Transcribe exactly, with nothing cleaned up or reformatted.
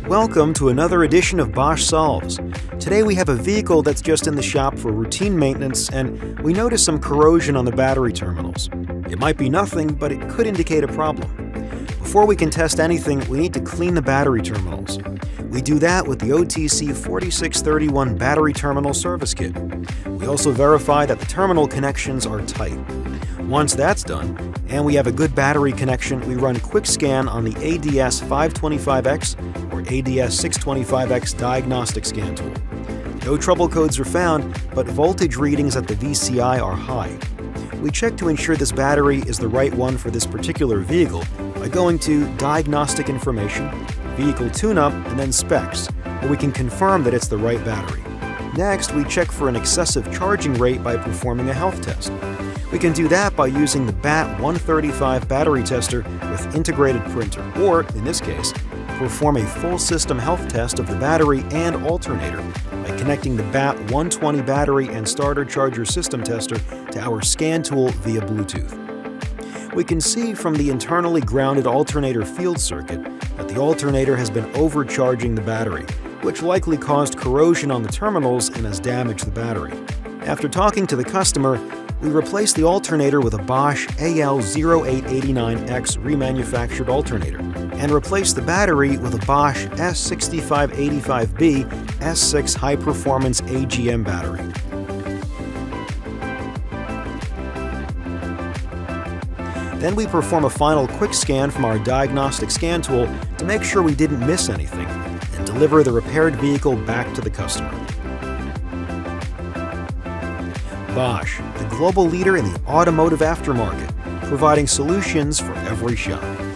Welcome to another edition of Bosch Solves. Today we have a vehicle that's just in the shop for routine maintenance and we notice some corrosion on the battery terminals. It might be nothing, but it could indicate a problem. Before we can test anything, we need to clean the battery terminals. We do that with the O T C forty-six thirty-one Battery Terminal Service Kit. We also verify that the terminal connections are tight. Once that's done, and we have a good battery connection, we run quick scan on the A D S five twenty-five X or A D S six twenty-five X Diagnostic Scan Tool. No trouble codes are found, but voltage readings at the V C I are high. We check to ensure this battery is the right one for this particular vehicle by going to Diagnostic Information, Vehicle Tune-Up, and then Specs, where we can confirm that it's the right battery. Next, we check for an excessive charging rate by performing a health test. We can do that by using the B A T one thirty-five battery tester with integrated printer, or, in this case, perform a full system health test of the battery and alternator by connecting the B A T one twenty battery and starter charger system tester to our scan tool via Bluetooth. We can see from the internally grounded alternator field circuit that the alternator has been overcharging the battery, which likely caused corrosion on the terminals and has damaged the battery. After talking to the customer, we replaced the alternator with a Bosch A L zero eight eight nine X remanufactured alternator, and replaced the battery with a Bosch S sixty-five eighty-five B S six high-performance A G M battery. Then we perform a final quick scan from our Diagnostic Scan Tool to make sure we didn't miss anything, and deliver the repaired vehicle back to the customer. Bosch, the global leader in the automotive aftermarket, providing solutions for every shop.